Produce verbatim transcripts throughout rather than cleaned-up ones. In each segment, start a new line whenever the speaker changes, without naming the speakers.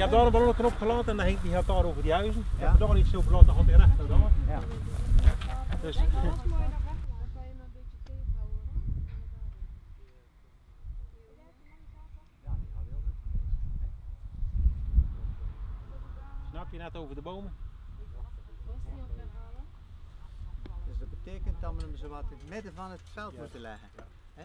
heb daar een ballonnetje opgelaten en dan hangt die gaat daar over die huizen. Ik heb er daar iets over laten, dan gaat hij recht naar daar.
Ja.
Dus,
Dat is mooi naar weg, dan kan je hem een beetje tegenhouden.
snap je net over de bomen?
Was die ook weghalen?
Dus dat betekent dat we hem zo wat in het midden van het veld
Ja.
moeten leggen. Hè?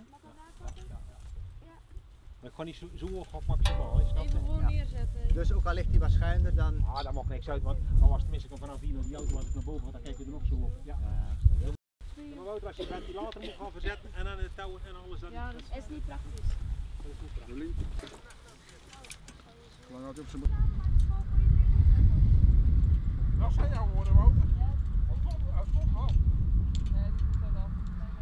Maar ik ga niet zo, zo hoog op maximaal, hè, snap je?
Even gewoon
Ja.
neerzetten.
Dus ook al ligt hij wat schuiner dan...
Ah, dat maakt niks uit, want al was tenminste ik vanaf hier naar die auto, als ik naar boven ga, dan kijk je er nog zo op. Ja.
Uh,
Maar Wouter, als je het ventilator moet gaan verzetten en aan het touw en alles, dan
Ja, dat is niet praktisch.
dat is niet praktisch.
Jolien. Hoe lang had hij op zijn... Dat zijn jouw woorden, Wouter. Hij stond, hij stond al.
Nee, die moet dat af.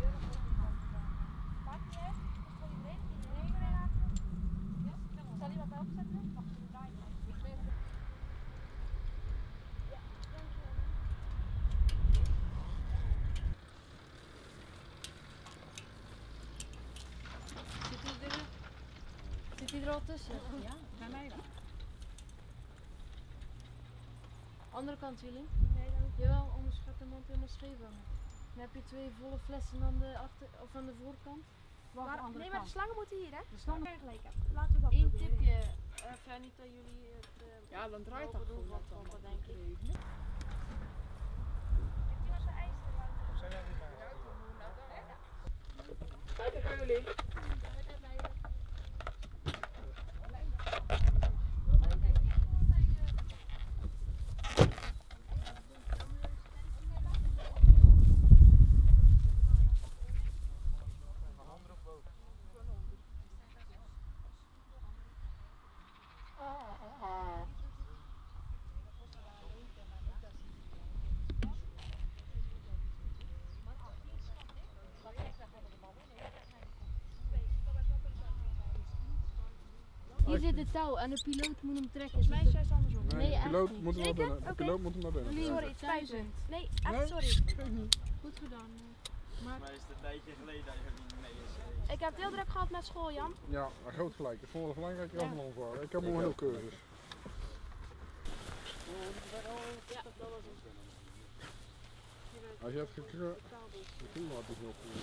Maakt niet uit, dus voor iedereen, iedereen erin laten. Ja, zal je wat bij opzetten? Mag je hem draaien? Ja, dankjewel.
Zit hij er, zit hij er al tussen?
Ja, bij mij wel.
Andere kant, jullie?
Nee, dan
Jawel, anders gaat de mand helemaal scheef hangen. Dan heb je twee volle flessen aan de, achter, of aan de voorkant.
Wacht,
Maar,
de andere
nee, maar de
kant.
slangen moeten hier, hè?
De slangen-
Vergelijken. Laten we dat
Eén
proberen.
tipje, uh, fijn niet dat jullie het uh,
Ja, dan draait dat
boven doen
gewoon
van
wat
pompen,
dan.
denk ik.
Heb je nog zo'n ijs er, Wouter?
Kijk naar jullie.
Hier zit het touw en de piloot moet hem trekken.
Volgens mij is het juist andersom.
Nee,
Nee,
de
echt
piloot
niet.
moet hem naar
Zeker?
binnen. De
Oké.
piloot moet hem naar binnen.
Jullie-
Sorry, het spijt me.
Duizend.
Nee,
Nee,
echt sorry.
geeft niet.
Goed gedaan. Maar
Maar is het een tijdje geleden dat je er niet mee is geweest?
Ik heb het heel druk gehad met school, Jan.
Ja, maar groot gelijk. Ik vond het belangrijk als
Ja.
een onvaren. Ik heb nog een heel cursus.
ja, dat was het.
Als je hebt gekleurd, de klimaat is heel goed.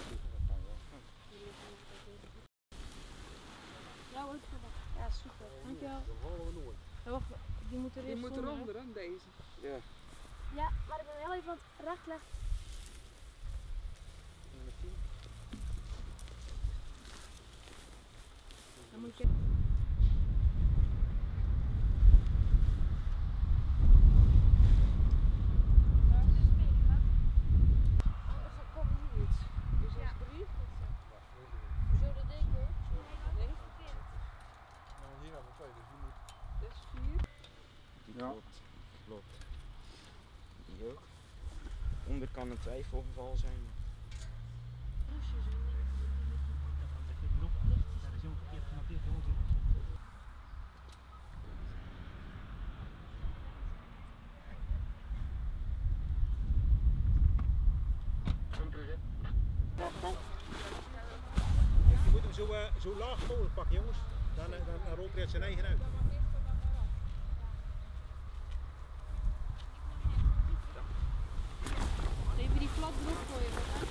Ja, goed gedaan.
Ja, super.
Dankjewel.
Dat halen we nooit.
Ja, wacht, die moet er
Die
eerst
moet
onder, hè?
eronder, hè, deze.
Ja, maar ik ben heel even aan het recht leggen.
Dan moet je...
Anders dan komt er niet. Dus dat is drie.
Zo de deken.
Nee,
Nou, hier hebben we twee, dus die moet...
dit is vier.
Ja.
Klopt, klopt. Die ook. Onder kan een twijfelgeval zijn.
Dat is helemaal verkeerd genoteerd, jongens. Je moet hem zo, uh, zo laag mogelijk pakken, jongens. Dan, uh, dan, dan rolt hij het zijn eigen uit.
Even die flap erop gooien. Hè?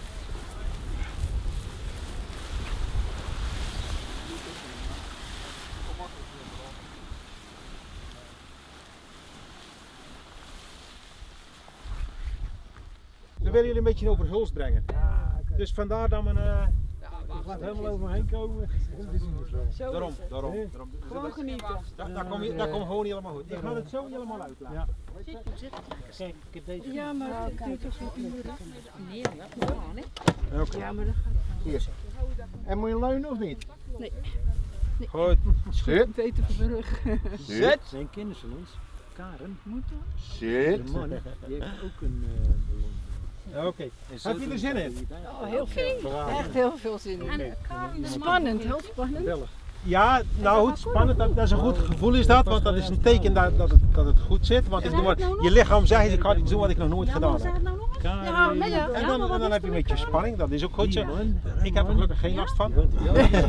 We willen jullie een beetje over Hulst brengen. Dus vandaar dat we uh,
Ja,
laat helemaal over me heen komen.
Zo
Daarom,
is het.
daarom. daarom.
Gewoon genieten.
Da, daar komt dat komt gewoon niet helemaal goed. Ik ga het zo niet helemaal uitleggen. Ja. Kijk, ik heb deze.
Ja, maar het duurt toch zo'n uur. Nee, ja, gewoon, hè.
Oké.
Ja, maar dat
Hier. En moet je leunen of niet?
Nee.
Goed. Zit.
beter voor de rug.
Zit.
Zijn kennis van ons, Karen,
Moet dat?
de man, die heeft ook een uh, ballon.
Oké. Okay. Heb je er zin in?
Oh, heel veel. Echt heel veel zin in.
Okay.
Spannend, heel spannend.
Ja, nou goed, spannend, dat, dat is een goed gevoel is dat, want dat is een teken dat, dat, het, dat het goed zit. Want ik doe maar, je lichaam zegt, ik ga iets doen wat ik nog nooit gedaan heb.
nou nog eens.
elkaar.
Ja,
eh,
nee, ja.
En dan, en dan heb je een beetje spanning, dat is ook goed. Zeg. Ik heb er gelukkig geen last van.
Ja,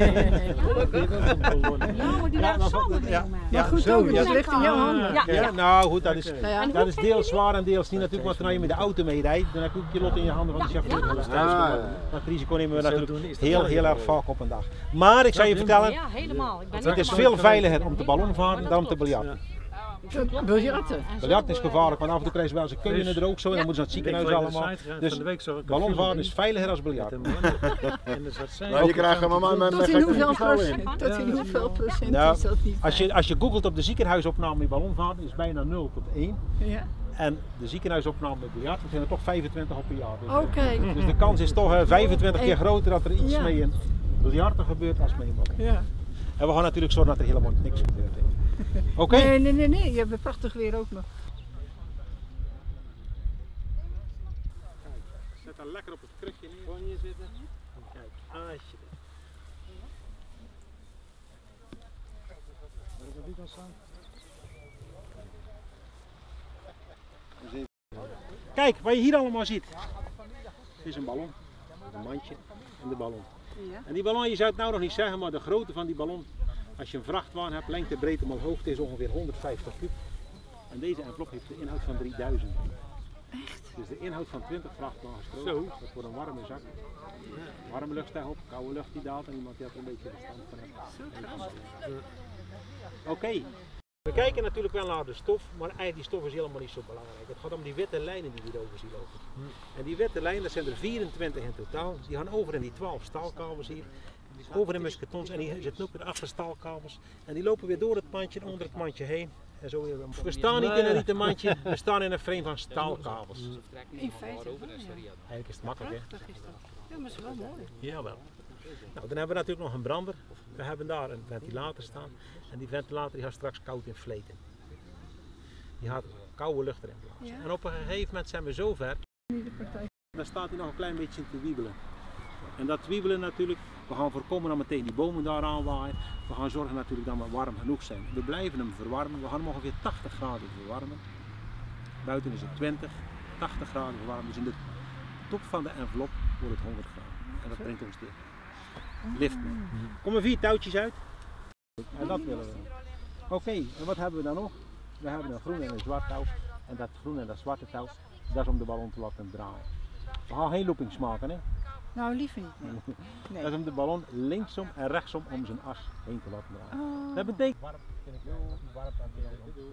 maar die
Ja,
daar
maar
samen
wat-
mee
ja.
maken.
Ja,
goed,
zo,
ook, het
ja.
is ligt in jouw handen.
Ja,
Ja.
nou goed, dat is,
Ja.
dat is deels zwaar en deels niet natuurlijk, want als je met de auto mee rijdt, dan heb je ook je lot in je handen van de chauffeur. Dus dat risico nemen we natuurlijk heel, heel erg vaak op een dag. Maar ik zou je vertellen,
Ja, helemaal. Ik ben
het is veel veiliger om te ballonvaren dan om te biljarten.
biljarten.
Biljarten is gevaarlijk, want af en toe krijgen ze wel eens een keulen er ook zo en dan moeten ze naar het ziekenhuis allemaal. Dus ballonvaren is veiliger als biljarten.
Nou, je krijgt hem maar met
Tot in hoeveel procent? Tot in hoeveel procent
Nou,
is dat niet?
als je, als je googelt op de ziekenhuisopname met ballonvaren is bijna nul tot één.
Ja.
En de ziekenhuisopname met biljarten zijn er toch vijfentwintig op per jaar. Dus,
Oké.
dus de kans is toch uh, vijfentwintig keer groter dat er iets
Ja.
mee in biljarten gebeurt als mee in ballon.
Ja.
En we gaan natuurlijk zorgen dat er helemaal niks gebeurt. Oké? Okay?
Nee, nee, nee, nee. Je hebt prachtig weer ook nog.
Zet daar lekker op het krukje neer. Gewoon hier zitten. Kijk, alsjeblieft. Kijk, wat je hier allemaal ziet. Het is een ballon. Een mandje en de ballon.
Ja.
En die ballon, je zou het nou nog niet zeggen, maar de grootte van die ballon, als je een vrachtwagen hebt, lengte, breedte maar hoogte, is ongeveer honderdvijftig kub. En deze envelop heeft de inhoud van drieduizend. Echt? Dus de inhoud van twintig vrachtwagens groot. Zo. Dat wordt een warme zak. Warme lucht stijgt op, koude lucht die daalt en iemand die had er een beetje verstand van heeft. Oké. Okay. We kijken natuurlijk wel naar de stof, maar eigenlijk die stof is helemaal niet zo belangrijk. Het gaat om die witte lijnen die we hierover zien lopen. En die witte lijnen, dat zijn er vierentwintig in totaal. Die gaan over in die twaalf staalkabels hier. Over in musketons en die zitten ook weer achter staalkabels. En die lopen weer door het mandje en onder het mandje heen. En zo weer. We staan niet in een rieten mandje, we staan in een frame van staalkabels.
In feite wel, ja.
Eigenlijk is het makkelijk, hè?
Prachtig is dat. Ja, maar het is wel mooi.
Jawel. Nou, dan hebben we natuurlijk nog een brander. We hebben daar een ventilator staan. En die ventilator die gaat straks koud inflaten. Die gaat koude lucht erin blazen.
Ja.
En op een gegeven moment zijn we zo ver. Dan staat hij nog een klein beetje te wiebelen. En dat wiebelen natuurlijk, we gaan voorkomen dat meteen die bomen daar aanwaaien. We gaan zorgen natuurlijk dat we warm genoeg zijn. We blijven hem verwarmen. We gaan hem ongeveer tachtig graden verwarmen. Buiten is het twintig, tachtig graden verwarmen. Dus in de top van de envelop wordt het honderd graden. En dat brengt ons de lift mee. Komen vier touwtjes uit. En dat willen we. Oké, okay, en wat hebben we dan nog? We hebben een groen en een zwart touw. En dat groen en dat zwarte touw, dat is om de ballon te laten draaien. We gaan geen loopings maken, hè?
Nou, liever niet. Nee. Nee.
Dat is om de ballon linksom en rechtsom om zijn as heen te laten draaien.
Oh.
Dat betekent warm, vind ik heel warm aan de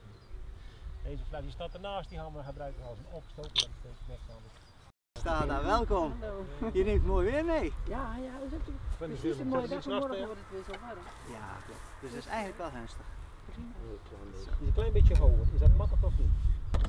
Deze fles die staat ernaast, die gaan we gebruiken als een opstoker. Dat betekent niks anders.
Sta daar, welkom. Je neemt mooi weer mee.
Ja, ja, dat is ook precies een mooie dag. Morgen wordt het weer zo warm.
Ja, klopt. Dus dat is eigenlijk wel gunstig.
Die is een klein beetje hoger. Is dat makkelijk of niet?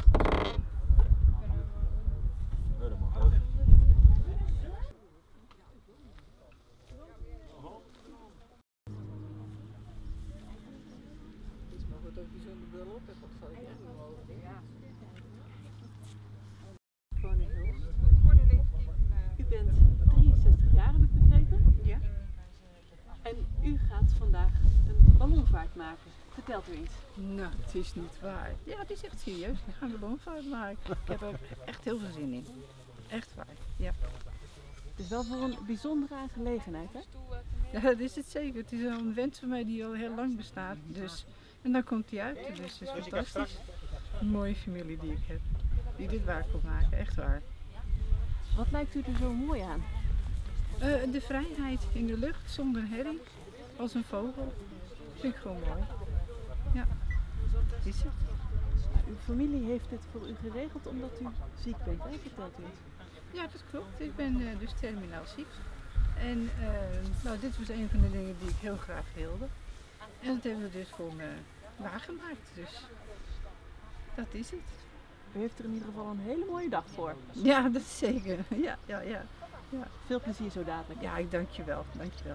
U bent drieënzestig jaar, heb ik begrepen?
Ja.
En u gaat vandaag een ballonvaart maken. Vertelt u iets.
Nou, het is niet waar. Ja, het is echt serieus. We gaan een ballonvaart maken. Ik heb er echt heel veel zin in. Echt waar, ja.
Het is wel voor een bijzondere aangelegenheid, hè?
Ja, dat is het zeker. Het is een wens van mij die al heel lang bestaat. Dus, en dan komt die uit. Dus het is fantastisch. Een mooie familie die ik heb. Die dit waar kon maken, echt waar.
Wat lijkt u er zo mooi aan?
Uh, de vrijheid in de lucht, zonder herrie, als een vogel. Vind ik gewoon mooi. Ja, dat is het.
Nou, uw familie heeft dit voor u geregeld omdat u ziek bent, hè? Vertelt u het?
Ja, dat klopt. Ik ben uh, dus terminaal ziek. En uh, nou, dit was een van de dingen die ik heel graag wilde. En dat hebben we dus voor me waargemaakt. Dus dat is het.
U heeft er in ieder geval een hele mooie dag voor.
Ja, dat is zeker. Ja, ja, ja. ja.
Veel plezier zo dadelijk.
Ja, ik dank je wel. Dank je wel.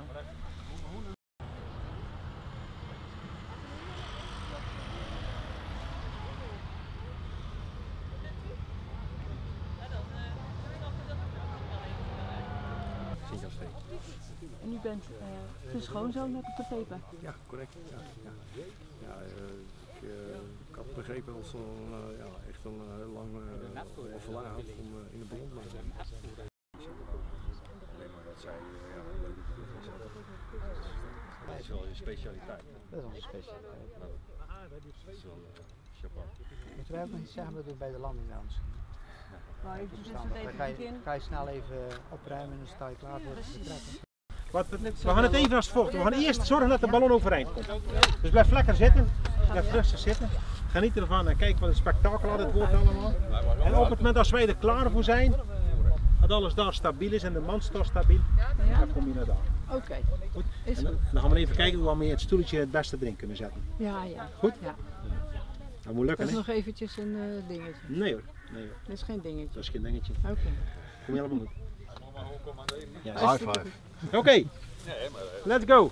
En u bent uh, de schoonzoon, heb ik begrepen?
Ja, correct. Ja, ja. Ja, uh, uh, ik had begrepen dat ze een, uh, ja, echt een uh, heel lang uh, verlangen had om uh, in de ballon te blijven. Alleen maar dat zij uh, ja, leuk is. Dat is wel je specialiteit.
Dat is onze specialiteit.
Dat is wel uh, chapeau.
Moeten wij ook nog iets zeggen wat we doen bij de landing nou misschien?
Maar ik
Dus
zet
dan
het even
ga je,
in.
ga je snel even opruimen en dan sta je klaar voor het vertrekken.
Wat, we gaan het even als volgt. We gaan eerst zorgen dat de ballon overeind komt. Dus blijf lekker zitten. Blijf rustig zitten. Geniet ervan en kijk wat een spektakel had het wordt allemaal. En op het moment als wij er klaar voor zijn, dat alles daar stabiel is en de man staat stabiel, dan kom je naar daar.
Oké, okay.
Goed?
Is
En dan,
goed.
dan gaan we even kijken hoe we met het stoeltje het beste erin kunnen zetten.
Ja, ja.
Goed?
Ja.
Dat moet lukken,
Dat is
hè?
nog eventjes een uh, dingetje.
Nee hoor. Nee hoor.
Dat is geen dingetje.
Dat is geen dingetje.
Oké. Okay.
Kom je helemaal goed. Ja,
High five.
Oké, okay. Let's go.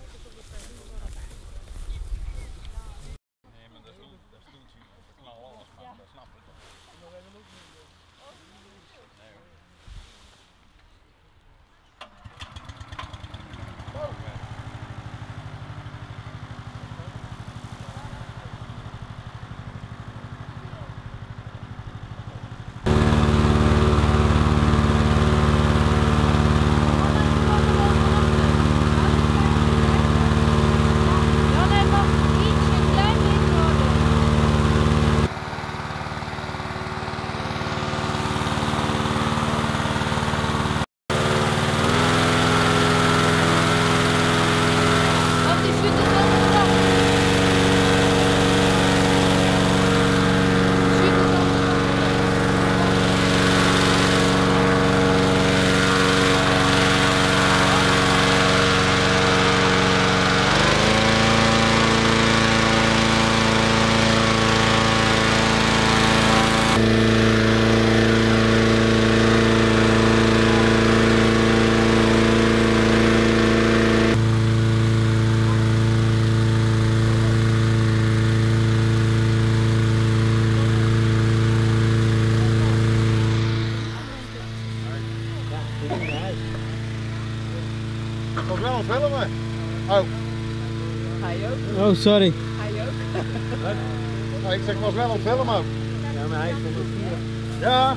Ik was wel aan het filmen. Oh.
Ga je ook?
Oh, sorry.
Ga je ook?
Oh, ik zeg, ik was wel aan het filmen ook.
Ja, maar hij is van de vier.
Ja.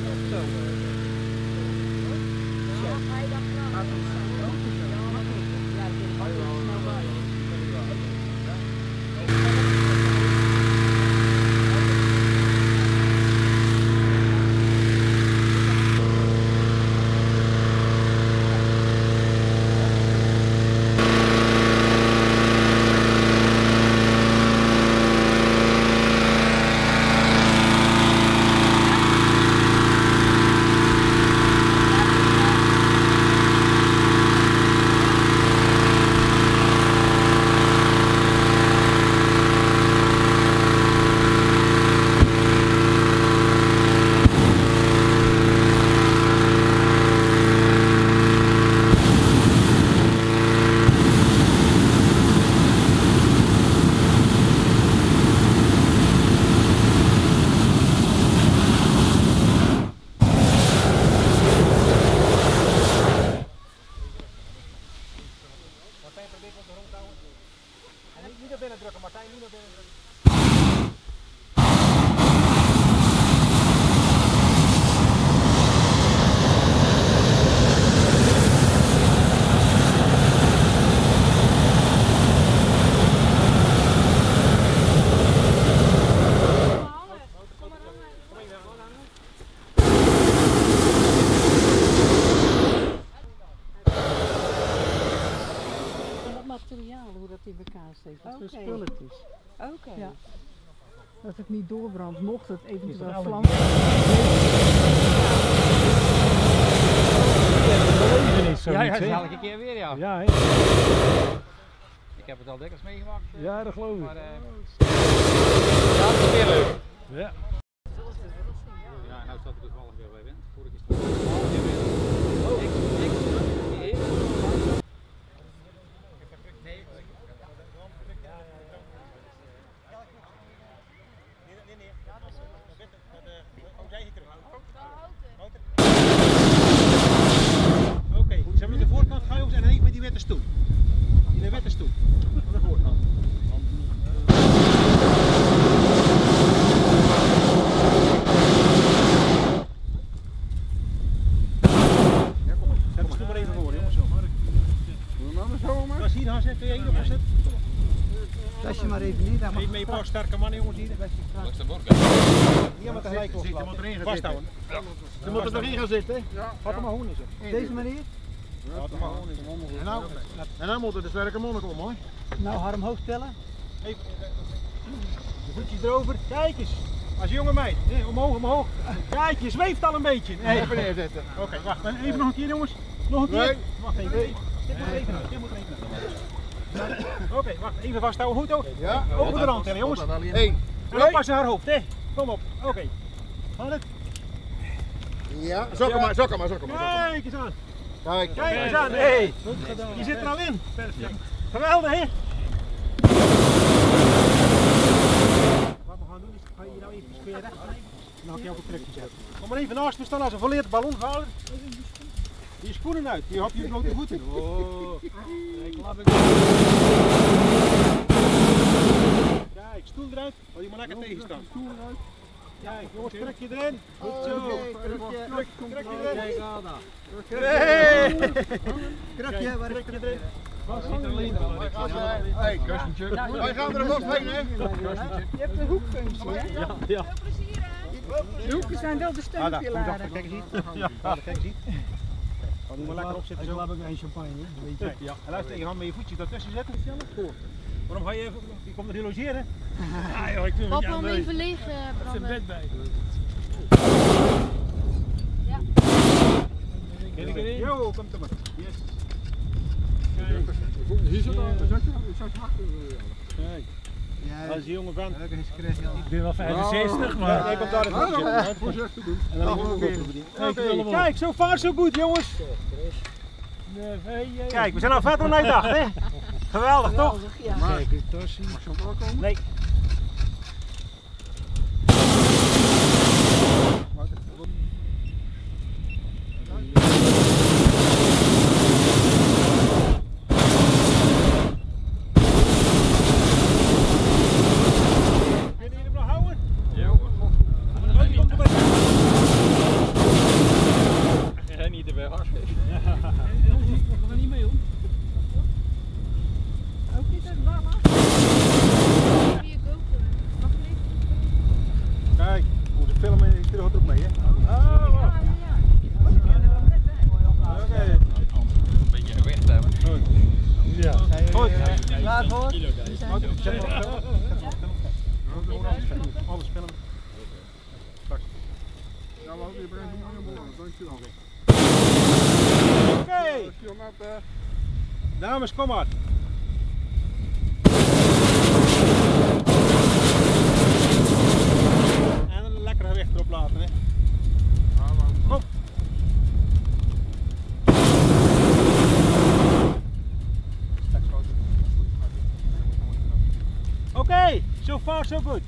Hoe dat in elkaar steekt, wat voor
Oké.
spul het is.
Oké.
Ja. Dat het niet doorbrandt, mocht het eventueel
alle-
vlam.
Ja, ja,
dat is elke keer weer, ja.
Ja, hè?
Ik heb het al dikwijls meegemaakt. eh,
Ja, dat geloof ik.
Maar, eh, ja, het is weer leuk.
Ja.
Ja, nou staat er toevallig weer bij wind. Vorige keer stond er toevallig weer wind. Niks, niks, niet even. Nee,
Oké, zijn we aan de voorkant gaan jongens en even met die witte stoel. Die witte stoel. Aan de voorkant.
Fles je maar even niet.
Even met een paar sterke mannen jongens hier. Hier maar tegelijk loslaten. Vasthouden.
Ze moeten erin gaan zitten.
Ja, gaat er maar gewoon in zitten.
Deze manier?
Gaat er maar gewoon in zitten.
En nou, en dan moeten de sterke mannen komen hoor.
Nou, arm hoog stellen.
Even, de voetjes erover. Kijk eens. Als jonge meid. Nee, omhoog, omhoog. Kijk, je zweeft al een beetje. Nee.
Even neerzetten.
Oké, okay, wacht. Even nog een keer jongens. Nog een keer.
Nee.
Wacht even. Nee. Dit moet er even uit. Dit moet er even uit. Oké, okay, wacht. Even vasthouden. Goed ook.
Ja.
Over de rand tellen jongens.
Eén.
En oppassen haar hoofd. Hè. Kom op. Oké. Okay. Gaat het?
Ja. Zakken maar, zakken maar, zakken maar.
Kijk eens aan.
Kijk.
Kijk eens aan. Hey. Je zit er al in. Perfect. Geweldig hè. Wat we gaan doen is, ga je hier nou even scheren. Dan ga ik jou op een krukje zetten. Kom maar even naast me staan als een volleerd ballonvader. Je schoenen uit, je hebt je blote voeten. Oh. Kijk, klap ik. Kijk, stoel eruit. Wil je maar lekker tegen staan. Stoel eruit. Kijk, jongens, krukje erin. Goed zo. Krukje, krukje erin. Kijk, Ada. Krukje, waar is het krukje erin?
Hey, kussentje. Wij gaan er nog heen, hè?
Je hebt een hoekfunctie, hè?
Ja, ja.
De hoeken zijn wel de steunpilaren.
Kijk eens hier. Ja, kijk eens hier. Ga nu maar lekker opzitten zo. Ik laat ook een champagne, weet je. Ja, en luister, je gaat met je voetjes daartussen zetten. Waarom ga je even, je komt er hier logeren?
Ja, joh, ik doe Papa, om even leeg uh, branden.
Er zit bed bij.
Ja.
Ken ik erin? Jo, komt er maar. Yes.
Hier zit al, zet je achter.
Kijk. Dat is een jonge vent.
Ik ben wel vijfenzestig, maar...
Ja, jij komt daar het zitten.
Voorzichtig doen.
En dan gaan we weer. Kijk, zo vaar zo goed jongens. Kijk, we zijn al verder dan hij dacht, hè? Geweldig toch?
Ja.
Kijk, tasje. Mag je wel komen?
Nee. Kijk, onze film is er ook mee, hè? Ah, wow. Oké.
Een beetje gewicht hebben.
Goed.
Ja.
Goed.
Klaar voor?
Alles filmen. Straks.
Ja, we houden je brengt niet aan boord. Dankjewel.
Oké. Dames, kom maar. En een lekker gewicht erop laten, hè. Kom. Oké, okay, so far so good.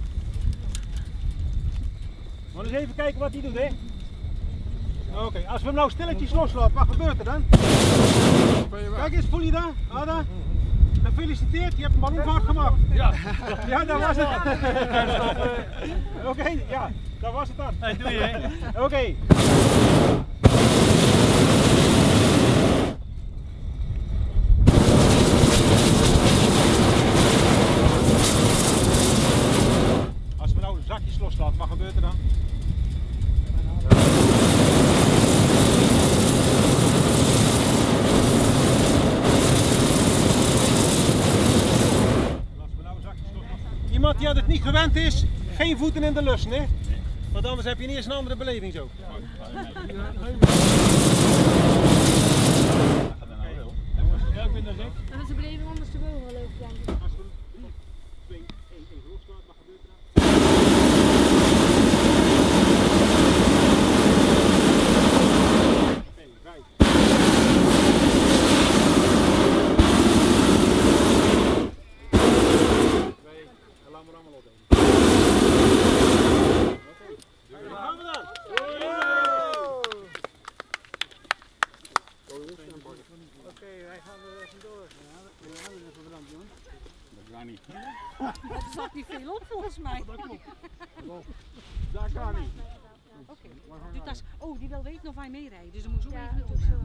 Maar eens even kijken wat hij doet, hè. Oké, okay, als we hem nou stilletjes loslaten, wat gebeurt er dan? Kijk eens, voel je dat? Ada? Gefeliciteerd, je hebt een ballonvaart gemaakt.
Ja,
ja dat was het. Oké, okay, ja, dat was het dan.
hey, doe je, hè?
Oké. Okay. Als we nou de zakjes loslaten, wat gebeurt er dan? Iemand die het niet gewend is, geen voeten in de lussen, hè? Want anders heb je niet eens een andere beleving zo.
Ja, ik ben er gek.
Dat is de beleving ondersteboven wel leuk, denk ik.
Als we twee, één, één loslaten, wat gebeurt er dan? Oké, vijf. Twee, en laat maar allemaal op. Oké, daar gaan we dan. Oké, wij gaan er even door. We gaan er even bedankt doen.
Dat kan niet.
Er zat niet veel op volgens mij.
Dat klopt. Dat kan niet.
Oké, die tas. Oh, die wil weten of hij meerijdt, dus dan moet zo
Ja,
even naartoe
ook zo.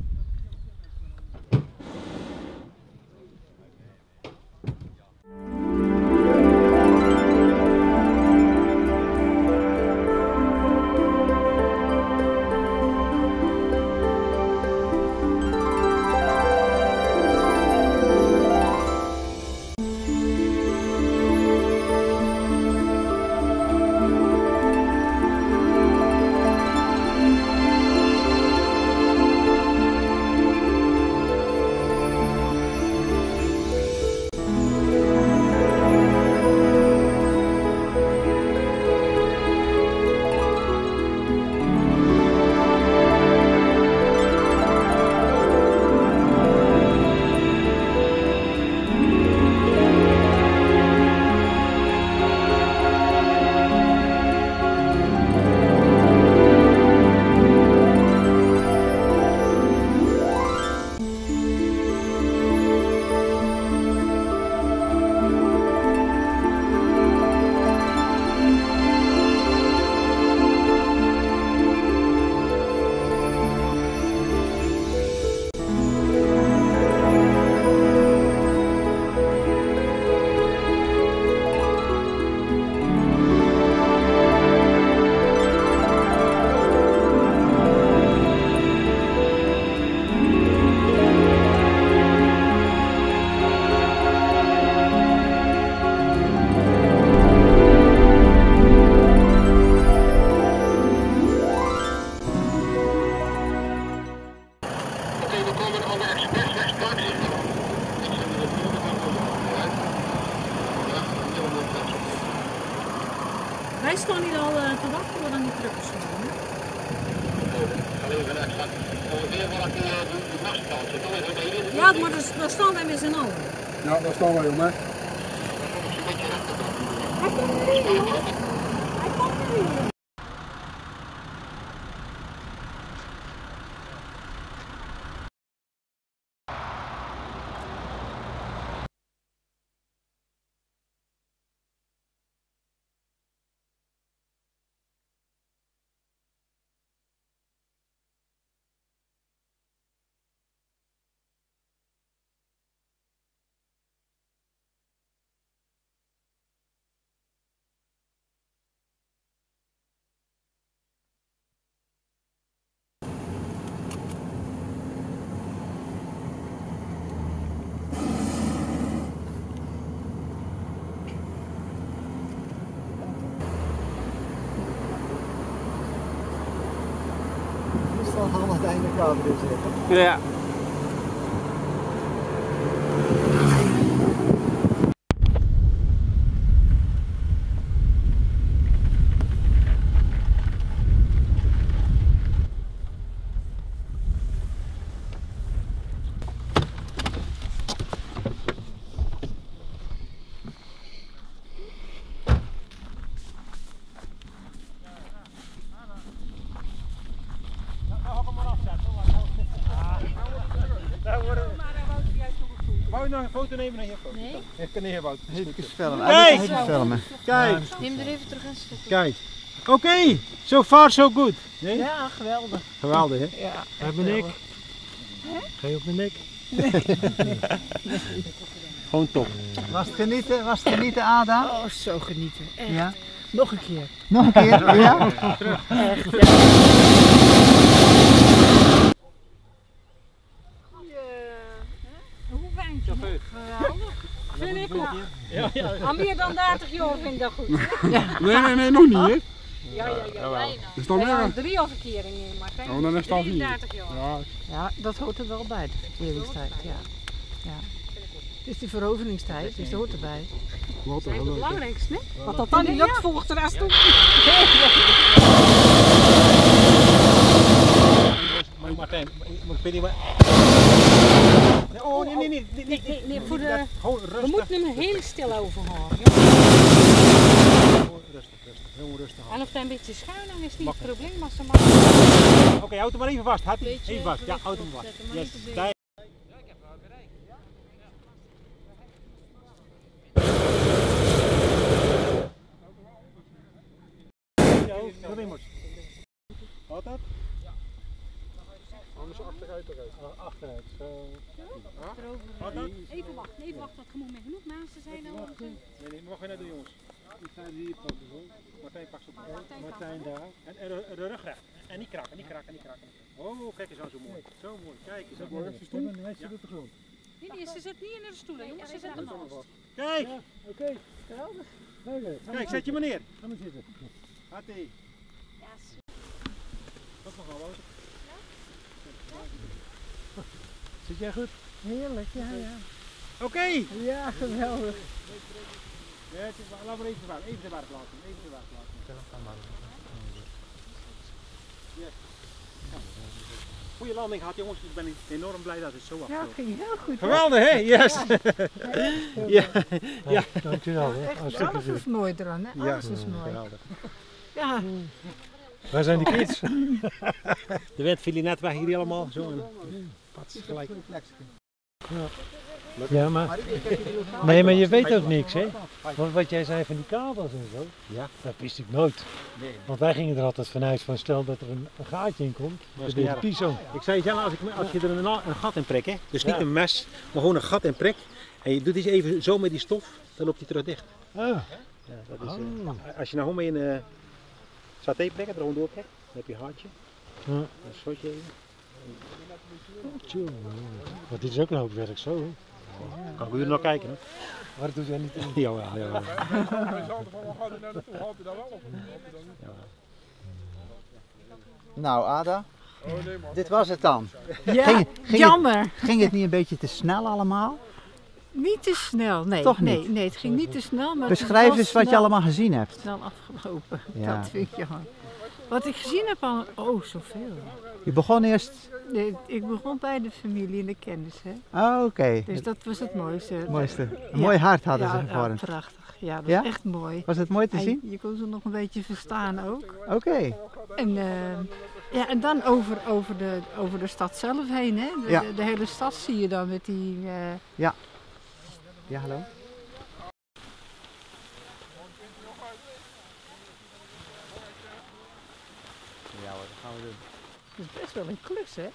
gaan.
Wij staan hier al uh, te wachten tot aan die truckers komen. Ja, maar daar staan wij met z'n allen.
Ja, daar staan wij om, hè.
Hij komt erin, hoor. Hij komt erin.
Aan het einde kwamen dus zitten.
Ja. Wou je nog een foto nemen? Nee, foto. Nee. Ik kan niet hebben.
Even filmen.
Kijk!
Even filmen.
Kijk!
Neem er even terug een stukje.
Kijk! Oké, okay. So far so good. Nee?
Ja, geweldig.
Geweldig, hè?
Ja.
Heb mijn nek? Ga je op mijn nek?
Nee.
Gewoon top.
Was het genieten? Was het genieten, Ada?
Oh, zo genieten. Echt.
Ja?
Nog een keer.
Nog een keer? Ja?
Echt, ja.
Hoe fijn je? Geweldig. Vind ik ook. Ja, ja. Al meer dan dertig jaar vind ik dat goed.
Ja. Nee, nee, nee, nog niet, hè?
Ja, ja, ja. ja.
Is dan
meer?
meer?
Drie al verkeringen, maar geen
oh, dan is het al vier.
drieëndertig jaar.
Ja.
Ja, dat hoort er wel bij, de verkeringstijd. Ja. Ja. Het is de veroveringstijd, dus dat hoort erbij.
Wat
dat is het belangrijkste, hè? Want dat dan niet lukt, volgt de rest ook.
Martijn, ik weet niet waar. Oh, nee, nee, nee. nee, nee,
nee, nee voor de... We moeten hem heel stil overhouden.
Rustig, rustig, heel rustig.
En of hij een beetje schuin dan is niet het probleem als ze
maar. Oké, okay, houd hem maar even vast. Had hij? Even vast. Ja, houd hem vast. Yes. Daar. Wat dat?
Anders achteruit eruit.
Achteruit.
Wat dan? Even wachten, even wachten. Dat moet met genoeg mensen zijn dan.
Nee, nee, mag je net doen, jongens. Ik ga hier pakken zo. Martijn pakt ze op. Martijn daar. En, en de, de rug recht. En niet kraken, niet kraken, niet kraken. Oh, kijk eens aan, zo mooi. Zo mooi. Kijk eens. Dat mooi.
Hij zit op de grond.
Nee, nee, ze zit niet in de stoelen, jongens. Ze zit ernaast.
Kijk!
Ja, oké. Okay. Geweldig.
Kijk, zet je maar neer.
Ga maar zitten.
Hattie. Ja, dat mag wel, Wouter.
Zit jij goed?
Heerlijk, ja, ja.
Oké! Okay.
Ja, geweldig.
Ja, het is, laat maar even te water, even te water plaatsen. Even te water plaatsen. Yes. Ja. Goeie landing gehad, jongens. Ik ben enorm blij dat het zo afloopt.
Ja, het ging heel goed.
Geweldig, hè? Yes! Ja.
Ja. Ja. Dankjewel.
Ja, echt, alles is mooi eraan, hè? Alles
ja.
is mooi.
Geweldig.
Ja.
Waar zijn die kids?
De wet viel hier net weg, hier helemaal. Zo en pats gelijk.
Ja. Ja, maar, nee, maar je weet ook niks, hè? Want wat jij zei van die kabels en zo,
ja.
Dat wist ik nooit. Want wij gingen er altijd vanuit van stel dat er een, een gaatje in komt, dat is de piso.
Ik zei zelf, als, ik, als je er een, een gat in prikt, hè? Dus niet ja. een mes, maar gewoon een gat in prik. En je doet iets even zo met die stof, dan loopt hij terug dicht.
Ah.
Ja, dat is, oh. uh, als je nou gewoon met een uh, saté prikt, er gewoon doorprikt, dan heb je een gaatje.
Ja.
Dan schot je even.
Want dit is ook een hoop werk zo, hè?
Ja. Kan ik u er nog kijken, hè?
Maar dat doet jij niet in.
Jawel, jawel.
Nou, Ada, dit was het dan.
Ja,
ging, ging
jammer.
Het, ging het niet een beetje te snel allemaal?
Niet te snel, nee.
Toch
nee,
niet?
nee, het ging niet te snel. Maar
Beschrijf
het
eens
was
wat je
snel-
allemaal gezien hebt.
Snel afgelopen,
Ja.
dat vind je gewoon. Wat ik gezien heb al, oh zoveel.
Je begon eerst...
Nee, ik begon bij de familie en de kennis, hè.
Ah, oké.
Dus dat was het mooiste.
Het mooiste. Een
Ja.
mooi hart hadden
ja,
ze gevormd.
Ja, prachtig. Ja, dat
Ja?
is echt mooi.
Was het mooi te
En
zien?
Je kon ze nog een beetje verstaan ook.
Oké.
En, eh, ja, en dan over, over, de, over de stad zelf heen, hè. De,
Ja.
de, de hele stad zie je dan met die... eh,
Ja. Ja, hallo? Ja hoor, dat gaan we doen.
Het is best wel een klus, hè.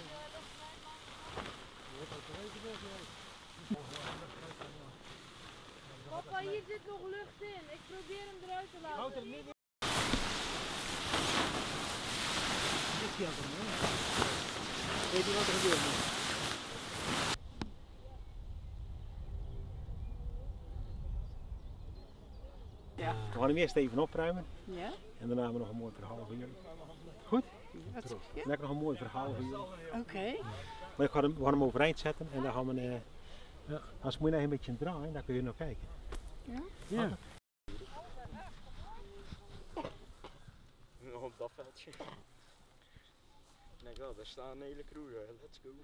Papa, hier zit nog lucht in. Ik probeer hem eruit te laten.
Weet je wat er gebeurt nu?
Ja.
We gaan hem eerst even opruimen.
Ja?
En daarna hebben we nog een mooi verhaal voor jullie. Goed?
Wat zeg je?
Dan heb ik nog een mooi verhaal voor jullie.
Oké.
Maar ik ga hem, we gaan hem overeind zetten en dan gaan we... Uh, ja, als moet je nog een beetje draaien, dan kun je nog kijken.
Ja?
Ja.
Nog op dat veldje. Nee, wel, daar staan een hele crew. Let's go.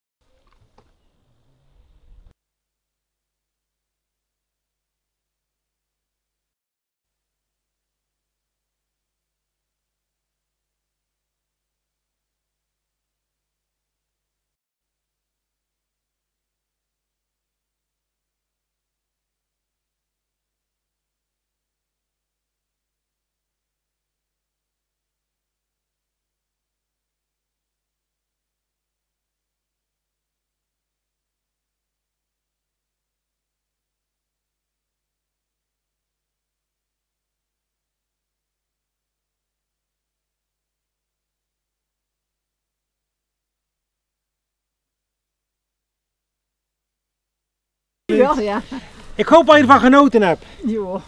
Wel, ja.
Ik hoop dat je ervan genoten hebt.
Joh,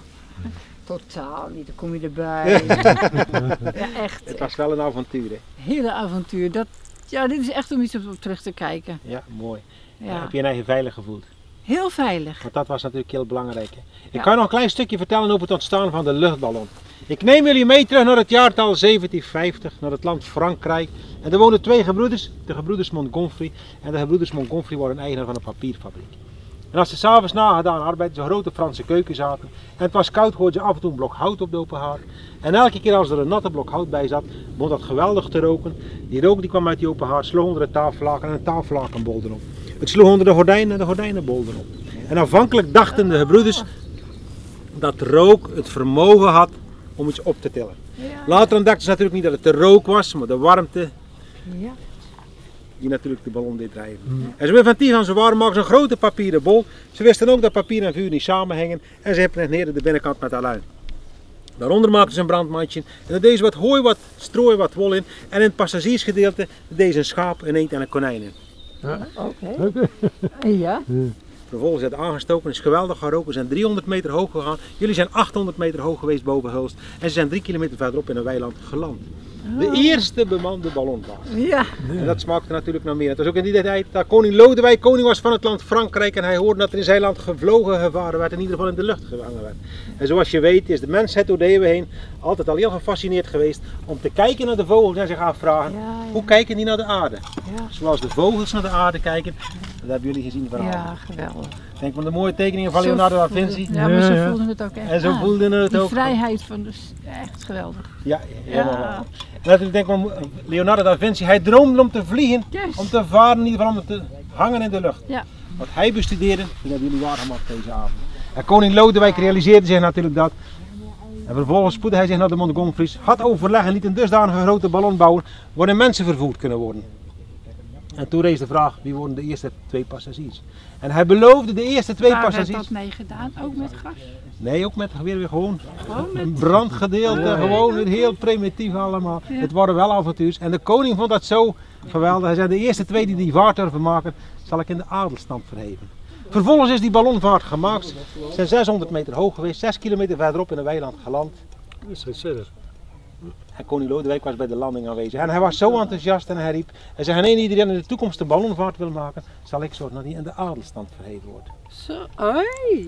totaal niet. Dan kom je erbij. Ja, echt.
Het was wel een avontuur, hè?
Hele avontuur. Dat, ja, dit is echt om iets op, op terug te kijken.
Ja, mooi.
Ja.
Heb je je eigen veilig gevoeld?
Heel veilig.
Want dat was natuurlijk heel belangrijk. Hè? Ik
Ja.
kan je nog een klein stukje vertellen over het ontstaan van de luchtballon. Ik neem jullie mee terug naar het jaartal zeventienvijftig, naar het land Frankrijk. En er woonden twee gebroeders, de gebroeders Montgomery. En de gebroeders Montgomery waren eigenaar van een papierfabriek. En als ze s'avonds na gedaan arbeid in zo'n grote Franse keuken zaten en het was koud, gooiden ze af en toe een blok hout op de open haard. En elke keer als er een natte blok hout bij zat, begon dat geweldig te roken. Die rook die kwam uit die open haard, sloeg onder de tafellaken en een tafellaken bolde erop. Het sloeg onder de gordijnen en de gordijnen bolden op. En aanvankelijk dachten de gebroeders dat rook het vermogen had om iets op te tillen. Later ontdekten ze natuurlijk niet dat het de rook was, maar de warmte
Ja.
die natuurlijk de ballon deed drijven. En ze willen van die van ze waren maken ze een grote papieren bol. Ze wisten ook dat papier en vuur niet samenhingen en ze impregneerden de binnenkant met aluin. Daaronder maakten ze een brandmandje en er deden ze wat hooi, wat strooi, wat wol in. En in het passagiersgedeelte deden ze een schaap, een eend en een konijn in.
Ja. Oké. Okay. Ja.
Vervolgens is het aangestoken, is geweldig gaan roken. We zijn driehonderd meter hoog gegaan. Jullie zijn achthonderd meter hoog geweest boven Hulst. En ze zijn drie kilometer verderop in een weiland geland. De eerste bemande ballonvaart.
Ja.
En dat smaakte natuurlijk naar meer. Het was ook in die tijd dat koning Lodewijk koning was van het land Frankrijk. En hij hoorde dat er in zijn land gevlogen gevaren werd. In ieder geval in de lucht gevangen werd. En zoals je weet is de mensheid door de eeuwen heen altijd al heel gefascineerd geweest om te kijken naar de vogels en zich afvragen.
Ja, ja.
Hoe kijken die naar de aarde?
Ja.
Zoals de vogels naar de aarde kijken. Dat hebben jullie gezien vanavond.
Ja, geweldig.
Denk aan de mooie tekeningen van
Zo
Leonardo da
voelde-
Vinci.
Ja, maar zo
Ja, ja.
voelden het ook echt
En zo
aan.
voelden het
Die
ook.
vrijheid van de... Echt geweldig.
Ja, helemaal.
Ja.
En natuurlijk denk ik aan Leonardo da Vinci. Hij droomde om te vliegen,
Yes.
om te varen, in ieder geval om te hangen in de lucht.
Ja.
Wat hij bestudeerde, dat hebben jullie waargemaakt deze avond. En koning Lodewijk realiseerde zich natuurlijk dat. En vervolgens spoedde hij zich naar de Montgomery's, had overleg en liet een dusdanige grote ballon bouwen waarin mensen vervoerd kunnen worden. En toen rees de vraag, wie worden de eerste twee passagiers? En hij beloofde de eerste twee
Waar werd
passagiers.
dat mee gedaan? Ook met gas?
Nee, ook met weer, weer gewoon,
Gewoon met...
een brandgedeelte,
Ja.
gewoon weer heel primitief allemaal.
Ja.
Het waren wel avontuurs en de koning vond dat zo geweldig. Hij zei, de eerste twee die die vaart durven maken, zal ik in de adelstand verheven. Vervolgens is die ballonvaart gemaakt. Ze zijn zeshonderd meter hoog geweest, zes kilometer verderop in een weiland geland.
Dat is het verder.
En koning Lodewijk was bij de landing aanwezig. En hij was zo enthousiast en hij riep, hij zei, nee, iedereen in de toekomst de ballonvaart wil maken, zal ik zorgen dat hij in de adelstand verheven wordt.
Zo, hoi!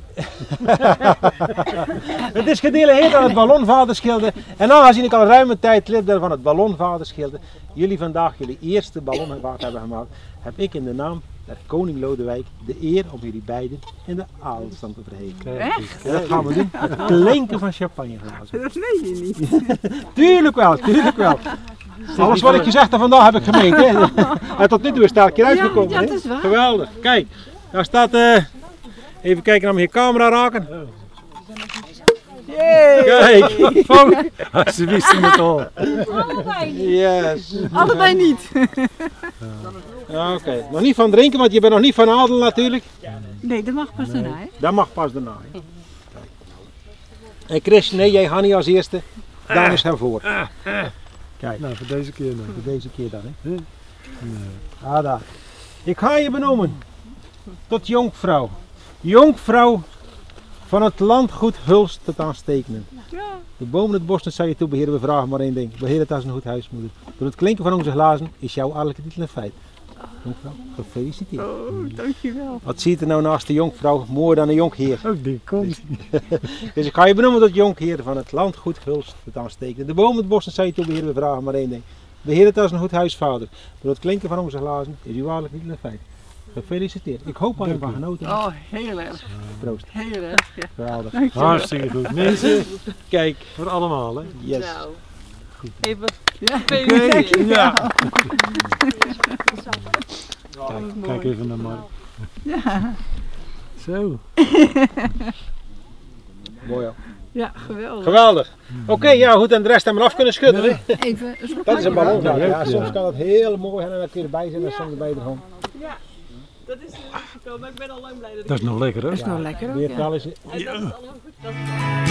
Het is gedelegeerd aan het ballonvaderschilde. En aangezien ik al ruime tijd lid ben van het ballonvaderschilde, jullie vandaag jullie eerste ballonvaart hebben gemaakt, heb ik in de naam der koning Lodewijk de eer om jullie beiden in de adelstand te verheven.
Echt?
En dat gaan we doen met het klinken van champagneglazen.
Dat weet je niet.
Tuurlijk wel, tuurlijk wel. Alles wat ik gezegd heb vandaag heb ik gemeend. Hè? En tot nu toe is het elke keer uitgekomen.
Ja, ja, dat is waar.
Geweldig. Kijk, daar staat, uh, even kijken naar mijn camera raken. Yay. Kijk, vang.
Ze wisten het al.
Allebei niet.
Yes.
Allebei niet.
Ja, oké. Okay. Nog niet van drinken, want je bent nog niet van adel natuurlijk.
Nee, dat mag pas daarna. Hè?
Dat mag pas daarna. Hè? En Chris, nee, jij gaat niet als eerste. Daar is hem voor. Kijk.
Nou, voor deze keer dan.
Voor deze keer dan, hè? Nee. Ada. Ik ga je benoemen tot jonkvrouw. Jonkvrouw van het landgoed Hulst tot aanstekenen. De bomen het bos, dat zou je toe beheren, we vragen maar één ding. Beheer het als een goed huismoeder. Door het klinken van onze glazen is jouw adellijke titel een feit. Jonkvrouw, gefeliciteerd.
Oh, dankjewel.
Wat ziet er nou naast de jonkvrouw mooier dan een jonkheer?
Ook die komt.
Dus ik ga je benoemen tot jonkheer van het landgoed Hulst tot aanstekenen. De bomen het bos, dat zou je toe beheren, we vragen maar één ding. Beheer het als een goed huisvader. Door het klinken van onze glazen is uw adellijke titel een feit. Gefeliciteerd. Ik hoop dat je ervan genoten hebt.
Oh, heel erg.
Proost.
Heel erg. Ja.
Geweldig.
Hartstikke goed. Mensen,
kijk.
Voor allemaal, hè?
Yes.
Nou,
Goed.
even
Ja.
gefeliciteerd.
Ja.
Kijk, kijk even naar Mark.
Ja.
Zo.
Mooi hoor.
Ja, geweldig.
Geweldig. Oké, okay, ja goed, en de rest hebben we af kunnen schudden. Hè?
Even een
Dat is een ballon. Ja,
Ja,
ja,
ja.
soms kan het heel mooi zijn en dan kun je erbij zijn en soms erbij er gewoon.
Ja, dat is er niet gekomen, maar ik ben al lang blij dat ik...
Dat is nog lekker, hè?
Dat is nou lekker ook,
Weer
ja.
wel eens.
En dat is allemaal goed. Dat is